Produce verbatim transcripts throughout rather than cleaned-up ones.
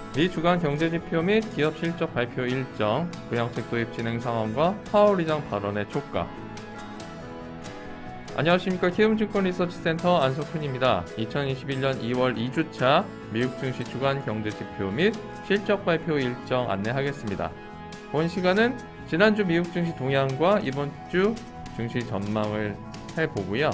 미 주간 경제지표 및 기업 실적 발표 일정, 부양책 도입 진행 상황과 파월 의장 발언의 촉각. 안녕하십니까. 키움증권 리서치센터 안석훈입니다. 이천이십일년 이월 이 주차 미국 증시 주간 경제지표 및 실적 발표 일정 안내하겠습니다. 본 시간은 지난주 미국 증시 동향과 이번 주 증시 전망을 해보고요.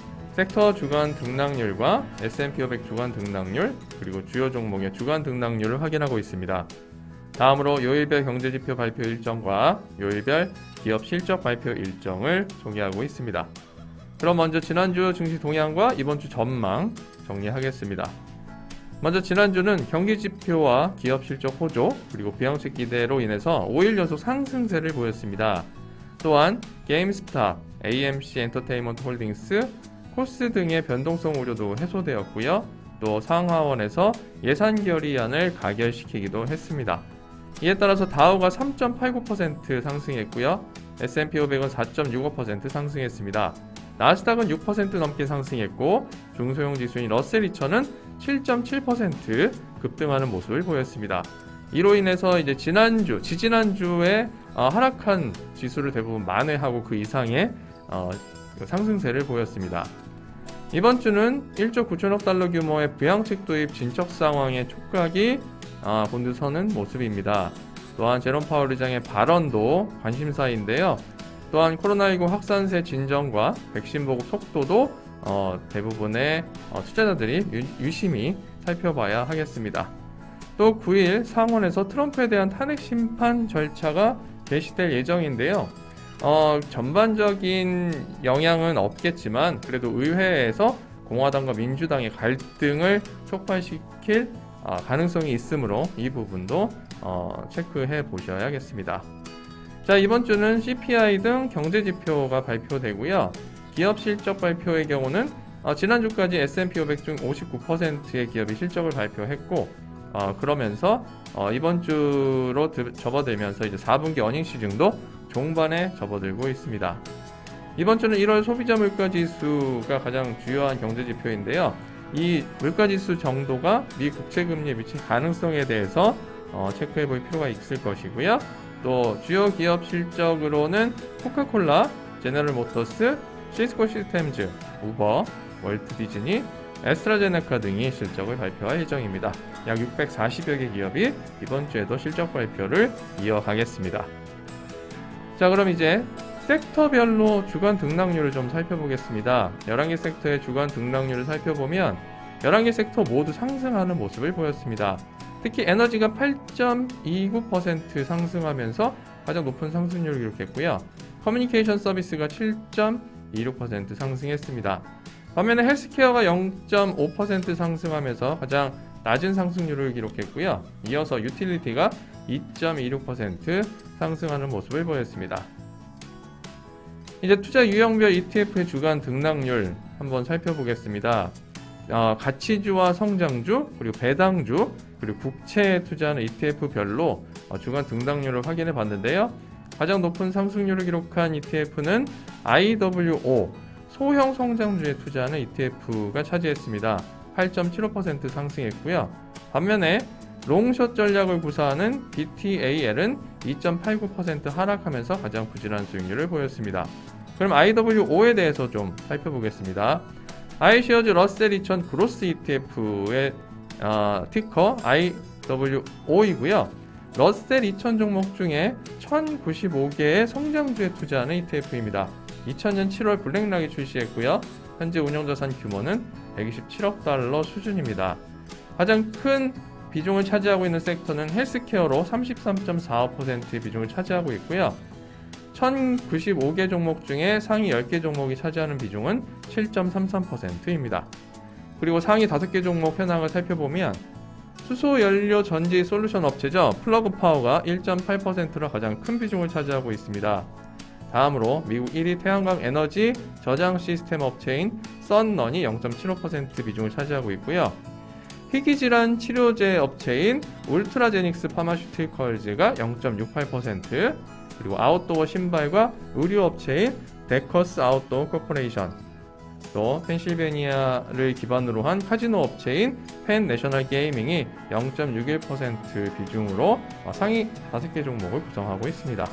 섹터 주간 등락률과 에스 앤 피 오백 주간 등락률, 그리고 주요 종목의 주간 등락률을 확인하고 있습니다. 다음으로 요일별 경제지표 발표 일정과 요일별 기업 실적 발표 일정을 소개하고 있습니다. 그럼 먼저 지난주 증시 동향과 이번 주 전망 정리하겠습니다. 먼저 지난주는 경기지표와 기업 실적 호조, 그리고 부양책 기대로 인해서 오 일 연속 상승세를 보였습니다. 또한 게임스탑, 에이 엠 씨 엔터테인먼트 홀딩스, 코스 등의 변동성 우려도 해소되었고요. 또 상하원에서 예산 결의안을 가결시키기도 했습니다. 이에 따라서 다우가 삼 점 팔구 퍼센트 상승했고요. 에스 앤 피 오백은 사 점 육오 퍼센트 상승했습니다. 나스닥은 육 퍼센트 넘게 상승했고 중소형 지수인 러셀 이천은 칠 점 칠 퍼센트 급등하는 모습을 보였습니다. 이로 인해서 이제 지난주, 지지난주에 어, 하락한 지수를 대부분 만회하고 그 이상의 어, 상승세를 보였습니다. 이번 주는 일조 구천억 달러 규모의 부양책 도입 진척 상황의 촉각이 어, 곤두서는 모습입니다. 또한 제롬 파월 의장의 발언도 관심사인데요. 또한 코로나십구 확산세 진정과 백신 보급 속도도 어, 대부분의 어, 투자자들이 유, 유심히 살펴봐야 하겠습니다. 또 구 일 상원에서 트럼프에 대한 탄핵 심판 절차가 개시될 예정인데요. 어, 전반적인 영향은 없겠지만 그래도 의회에서 공화당과 민주당의 갈등을 촉발시킬 어, 가능성이 있으므로 이 부분도 어, 체크해 보셔야겠습니다. 자, 이번 주는 씨 피 아이 등 경제지표가 발표되고요. 기업 실적 발표의 경우는 어, 지난주까지 에스 앤 피 오백 중 오십구 퍼센트의 기업이 실적을 발표했고 어, 그러면서 어, 이번 주로 드, 접어들면서 이제 사 분기 어닝 시즌도 종반에 접어들고 있습니다. 이번 주는 일월 소비자 물가지수가 가장 주요한 경제지표인데요. 이 물가지수 정도가 미 국채금리에 미칠 가능성에 대해서 어, 체크해 볼 필요가 있을 것이고요. 또 주요 기업 실적으로는 코카콜라, 제너럴 모터스, 시스코 시스템즈, 우버, 월트 디즈니, 에스트라제네카 등이 실적을 발표할 예정입니다. 약 육백사십여 개 기업이 이번 주에도 실적 발표를 이어가겠습니다. 자, 그럼 이제 섹터별로 주간 등락률을 좀 살펴보겠습니다. 열한 개 섹터의 주간 등락률을 살펴보면 열한 개 섹터 모두 상승하는 모습을 보였습니다. 특히 에너지가 팔 점 이구 퍼센트 상승하면서 가장 높은 상승률을 기록했고요. 커뮤니케이션 서비스가 칠 점 이육 퍼센트 상승했습니다. 반면에 헬스케어가 영 점 오 퍼센트 상승하면서 가장 낮은 상승률을 기록했고요. 이어서 유틸리티가 이 점 이육 퍼센트 상승하는 모습을 보였습니다. 이제 투자 유형별 이 티 에프의 주간 등락률 한번 살펴보겠습니다. 어, 가치주와 성장주, 그리고 배당주, 그리고 국채에 투자하는 이 티 에프별로 어, 주간 등락률을 확인해 봤는데요. 가장 높은 상승률을 기록한 이 티 에프는 아이 더블유 오, 소형 성장주에 투자하는 이 티 에프가 차지했습니다. 팔 점 칠오 퍼센트 상승했고요. 반면에 롱숏 전략을 구사하는 비 티 에이 엘은 이 점 팔구 퍼센트 하락하면서 가장 부진한 수익률을 보였습니다. 그럼 아이 더블유 오에 대해서 좀 살펴보겠습니다. 아이쉐어즈 러셀 이천 그로스 이 티 에프의 어, 티커 아이 더블유 오이고요. 러셀 이천 종목 중에 천구십오 개의 성장주에 투자하는 이 티 에프입니다. 이천년 칠월 블랙락이 출시했고요. 현재 운용자산 규모는 백이십칠억 달러 수준입니다. 가장 큰 비중을 차지하고 있는 섹터는 헬스케어로 삼십삼 점 사오 퍼센트의 비중을 차지하고 있고요. 천구십오 개 종목 중에 상위 열 개 종목이 차지하는 비중은 칠 점 삼삼 퍼센트입니다. 그리고 상위 다섯 개 종목 현황을 살펴보면 수소연료 전지 솔루션 업체죠. 플러그파워가 일 점 팔 퍼센트로 가장 큰 비중을 차지하고 있습니다. 다음으로 미국 일 위 태양광 에너지 저장 시스템 업체인 썬런이 영 점 칠오 퍼센트 비중을 차지하고 있고요. 희귀질환 치료제 업체인 울트라제닉스 파마슈티컬즈가 영 점 육팔 퍼센트, 그리고 아웃도어 신발과 의류 업체인 데커스 아웃도어 코퍼레이션, 또 펜실베니아를 기반으로 한 카지노 업체인 펜 내셔널 게이밍이 영 점 육일 퍼센트 비중으로 상위 다섯 개 종목을 구성하고 있습니다.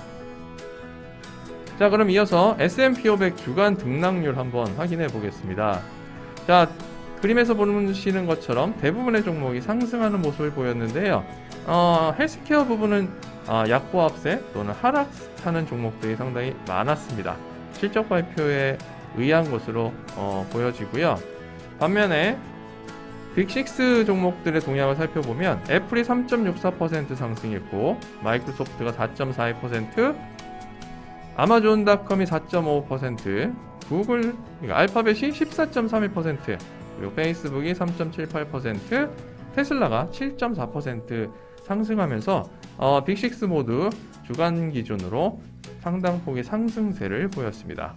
자, 그럼 이어서 에스 앤 피 오백 주간 등락률 한번 확인해 보겠습니다. 자, 그림에서 보시는 것처럼 대부분의 종목이 상승하는 모습을 보였는데요. 어, 헬스케어 부분은 어, 약보합세 또는 하락하는 종목들이 상당히 많았습니다. 실적 발표에 의한 것으로 어, 보여지고요. 반면에 빅식스 종목들의 동향을 살펴보면 애플이 삼 점 육사 퍼센트 상승했고 마이크로소프트가 사 점 사이 퍼센트, 아마존닷컴이 사 점 오오 퍼센트, 구글, 그러니까 알파벳이 십사 점 삼일 퍼센트, 그리고 페이스북이 삼 점 칠팔 퍼센트, 테슬라가 칠 점 사 퍼센트 상승하면서 어, 빅식스 모두 주간 기준으로 상당폭의 상승세를 보였습니다.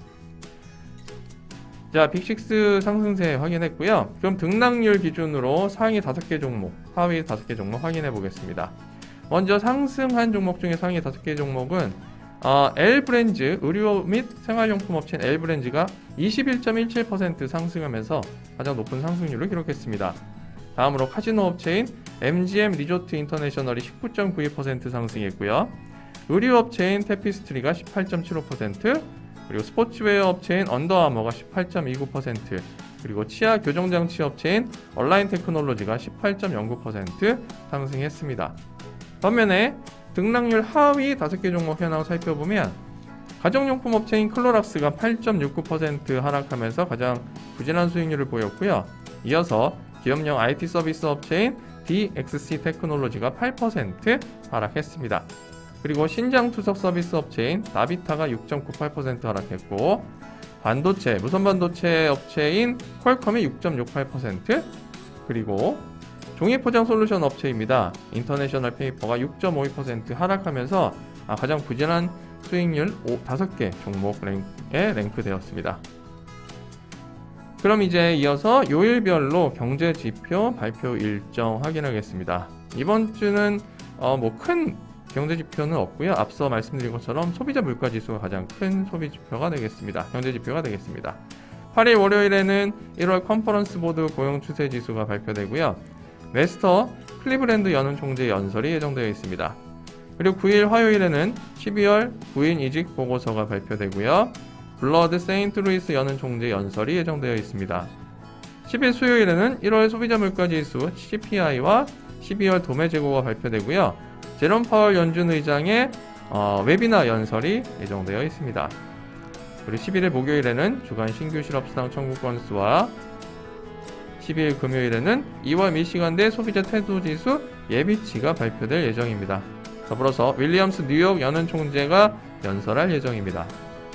자, 빅식스 상승세 확인했고요. 그럼 등락률 기준으로 상위 다섯 개 종목, 하위 다섯 개 종목 확인해 보겠습니다. 먼저 상승한 종목 중에 상위 다섯 개 종목은 어, L브랜즈, 의류 및 생활용품 업체인 L브랜즈가 이십일 점 일칠 퍼센트 상승하면서 가장 높은 상승률을 기록했습니다. 다음으로 카지노 업체인 엠지엠 리조트 인터내셔널이 십구 점 구이 퍼센트 상승했고요. 의류 업체인 테피스트리가 십팔 점 칠오 퍼센트, 그리고 스포츠웨어 업체인 언더아머가 십팔 점 이구 퍼센트, 그리고 치아 교정장치 업체인 얼라인 테크놀로지가 십팔 점 영구 퍼센트 상승했습니다. 반면에 등락률 하위 다섯 개 종목 현황을 살펴보면 가정용품 업체인 클로락스가 팔 점 육구 퍼센트 하락하면서 가장 부진한 수익률을 보였고요. 이어서 기업용 아이티 서비스 업체인 디엑스씨 테크놀로지가 팔 퍼센트 하락했습니다. 그리고 신장투석 서비스 업체인 나비타가 육 점 구팔 퍼센트 하락했고, 반도체, 무선 반도체 업체인 퀄컴이 육 점 육팔 퍼센트, 그리고 종이포장 솔루션 업체입니다. 인터내셔널 페이퍼가 육 점 오이 퍼센트 하락하면서 가장 부진한 수익률 다섯 개 종목에 랭크되었습니다. 그럼 이제 이어서 요일별로 경제지표 발표 일정 확인하겠습니다. 이번 주는 어 뭐 큰 경제지표는 없고요. 앞서 말씀드린 것처럼 소비자 물가지수가 가장 큰 소비지표가 되겠습니다. 경제지표가 되겠습니다. 팔일 월요일에는 일월 컨퍼런스 보드 고용추세지수가 발표되고요. 메스터 클리브랜드 연은 총재 연설이 예정되어 있습니다. 그리고 구일 화요일에는 십이월 구인 이직 보고서가 발표되고요. 블러드 세인트루이스 연은 총재 연설이 예정되어 있습니다. 십일 수요일에는 일월 소비자 물가지수 씨피아이와 십이월 도매 재고가 발표되고요. 제롬 파월 연준 의장의 어, 웨비나 연설이 예정되어 있습니다. 그리고 십일일 목요일에는 주간 신규 실업수당 청구 건수와 십이일 금요일에는 이월 미시간대 소비자 태도지수 예비치가 발표될 예정입니다. 더불어서 윌리엄스 뉴욕 연은 총재가 연설할 예정입니다.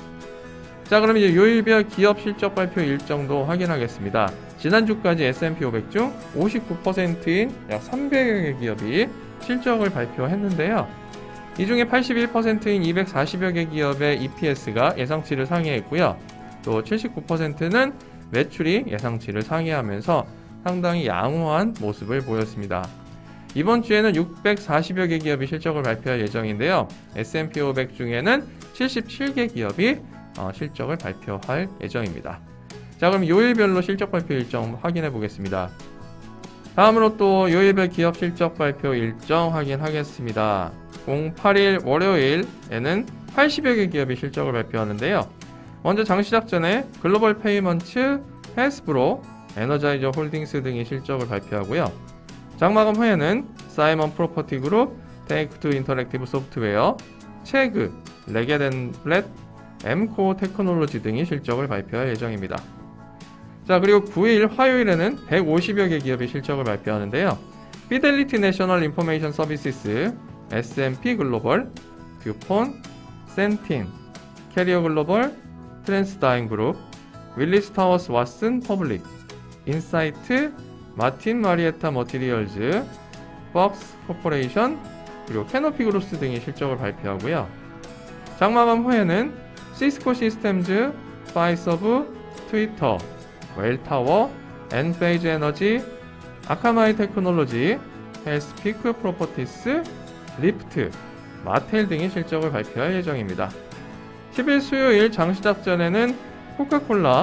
자, 그럼 이제 요일별 기업 실적 발표 일정도 확인하겠습니다. 지난주까지 에스 앤 피 오백 중 오십구 퍼센트인 약 삼백여 개 기업이 실적을 발표했는데요. 이 중에 팔십일 퍼센트인 이백사십여 개 기업의 이피에스가 예상치를 상회했고요. 또 칠십구 퍼센트는 매출이 예상치를 상회하면서 상당히 양호한 모습을 보였습니다. 이번 주에는 육백사십여 개 기업이 실적을 발표할 예정인데요. 에스 앤 피 오백 중에는 칠십칠 개 기업이 어, 실적을 발표할 예정입니다. 자, 그럼 요일별로 실적 발표 일정 확인해 보겠습니다. 다음으로 또 요일별 기업 실적 발표 일정 확인하겠습니다. 팔일 월요일에는 팔십여 개 기업이 실적을 발표하는데요. 먼저 장 시작 전에 글로벌 페이먼츠, 헬스브로, 에너자이저 홀딩스 등이 실적을 발표하고요. 장 마감 후에는 사이먼 프로퍼티 그룹, 테이크투 인터랙티브 소프트웨어, 체그, 레겟앤블렛, 엠코어 테크놀로지 등이 실적을 발표할 예정입니다. 자, 그리고 구일 화요일에는 백오십여 개 기업이 실적을 발표하는데요. 피델리티 내셔널 인포메이션 서비스, 에스 앤 피 글로벌, 뷰폰, 센틴, 캐리어 글로벌, 트랜스다인 그룹, 윌리스 타워스 왓슨 퍼블릭, 인사이트, 마틴 마리에타 머티리얼즈, 폭스 코퍼레이션, 그리고 캐노피 그룹스 등이 실적을 발표하고요. 장마감 후에는 시스코 시스템즈, 파이서브, 트위터, 웰타워, 엔페이즈 에너지, 아카마이 테크놀로지, 헬스피크 프로퍼티스, 리프트, 마텔 등이 실적을 발표할 예정입니다. 십일 수요일 장 시작 전에는 코카콜라,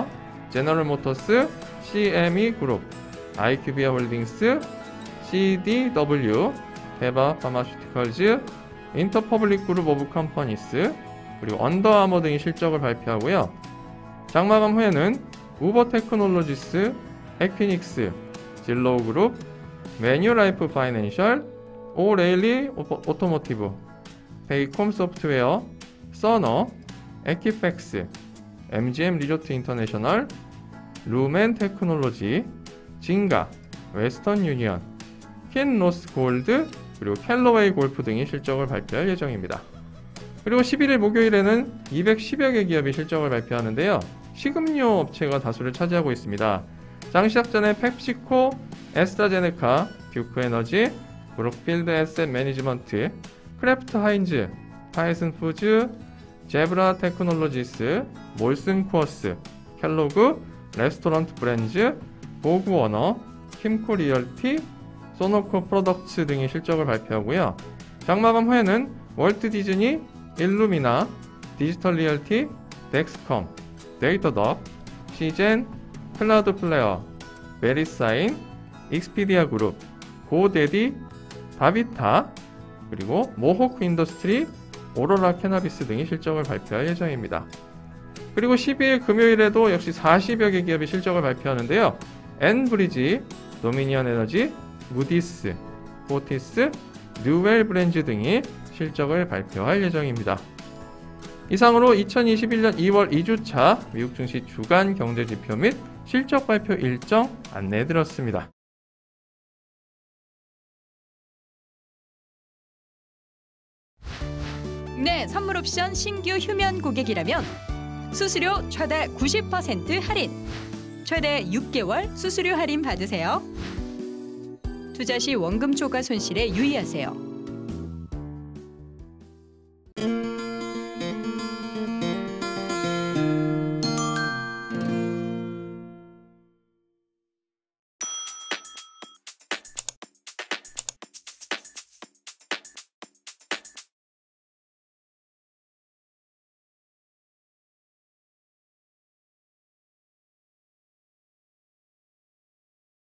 제너럴모터스, 씨엠이 그룹, 아이큐비아 홀딩스, 씨디더블유, 테바 파마슈티컬즈, 인터퍼블릭 그룹 오브 컴퍼니스, 그리고 언더아머 등이 실적을 발표하고요. 장마감 후에는 우버 테크놀로지스, 에퀴닉스, 진로우 그룹, 메뉴라이프 파이낸셜, 오레일리 오토모티브, 베이콤 소프트웨어, 서너, 에키팩스, 엠지엠 리조트 인터내셔널, 루멘 테크놀로지, 진가, 웨스턴 유니언, 킨로스 골드, 그리고 캘러웨이 골프 등이 실적을 발표할 예정입니다. 그리고 십일 일 목요일에는 이백십여 개 기업이 실적을 발표하는데요. 식음료 업체가 다수를 차지하고 있습니다. 장 시작 전에 펩시코, 에스트라제네카, 듀크에너지, 브룩필드 에셋 매니지먼트, 크래프트 하인즈, 타이슨 푸즈, 제브라 테크놀로지스, 몰슨 쿠어스, 켈로그, 레스토랑트 브랜즈, 보그워너, 킴코 리얼티, 소노코 프로덕츠 등이 실적을 발표하고요. 장마감 후에는 월트 디즈니, 일루미나, 디지털 리얼티, 덱스컴, 데이터덕, 시젠, 클라우드 플레어, 베리사인, 익스피디아 그룹, 고데디, 바비타, 그리고 모호크 인더스트리, 오로라 캐나비스 등이 실적을 발표할 예정입니다. 그리고 십이 일 금요일에도 역시 사십여 개 기업이 실적을 발표하는데요. 엔브리지, 도미니언 에너지, 무디스, 포티스, 뉴웰 브랜즈 등이 실적을 발표할 예정입니다. 이상으로 이천이십일 년 이월 이 주차 미국 증시 주간 경제지표 및 실적 발표 일정 안내해드렸습니다. 네, 선물 옵션 신규 휴면 고객이라면 수수료 최대 구십 퍼센트 할인, 최대 육 개월 수수료 할인 받으세요. 투자 시 원금 초과 손실에 유의하세요.